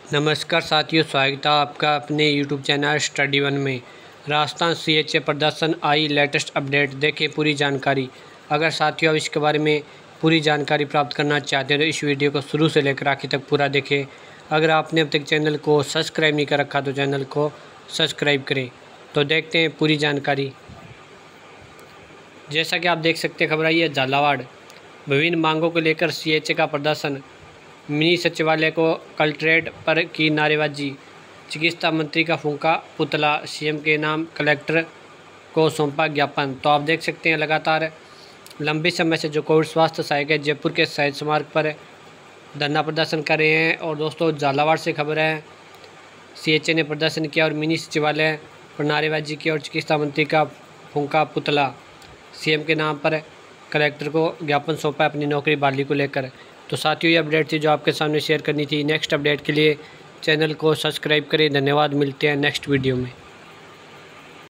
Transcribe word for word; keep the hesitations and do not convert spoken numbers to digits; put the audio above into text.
नमस्कार साथियों, स्वागत है आपका अपने यूट्यूब चैनल स्टडी वन में। राजस्थान सी एच ए प्रदर्शन आई लेटेस्ट अपडेट, देखें पूरी जानकारी। अगर साथियों आप इसके बारे में पूरी जानकारी प्राप्त करना चाहते हैं तो इस वीडियो को शुरू से लेकर आखिर तक पूरा देखें। अगर आपने अब तक चैनल को सब्सक्राइब नहीं कर रखा तो चैनल को सब्सक्राइब करें। तो देखते हैं पूरी जानकारी। जैसा कि आप देख सकते हैं, खबर आई है झालावाड़। विभिन्न मांगों को लेकर सी एच ए का प्रदर्शन, मिनी सचिवालय को कलेक्ट्रेट पर की नारेबाजी, चिकित्सा मंत्री का फूंका पुतला, सीएम के नाम कलेक्टर को सौंपा ज्ञापन। तो आप देख सकते हैं लगातार लंबे समय से जो कोविड स्वास्थ्य सहायक है जयपुर के शहीद स्मारक पर धरना प्रदर्शन कर रहे हैं। और दोस्तों झालावाड़ से खबर है, सीएचए ने प्रदर्शन किया और मिनी सचिवालय पर नारेबाजी की और चिकित्सा मंत्री का फूंका पुतला, सीएम के नाम पर कलेक्टर को ज्ञापन सौंपा अपनी नौकरी बहाली को लेकर। तो साथियों ये अपडेट थी जो आपके सामने शेयर करनी थी। नेक्स्ट अपडेट के लिए चैनल को सब्सक्राइब करें। धन्यवाद, मिलते हैं नेक्स्ट वीडियो में।